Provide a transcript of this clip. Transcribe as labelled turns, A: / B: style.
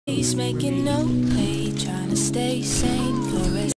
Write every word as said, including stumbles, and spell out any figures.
A: He's making no play, trying to stay sane for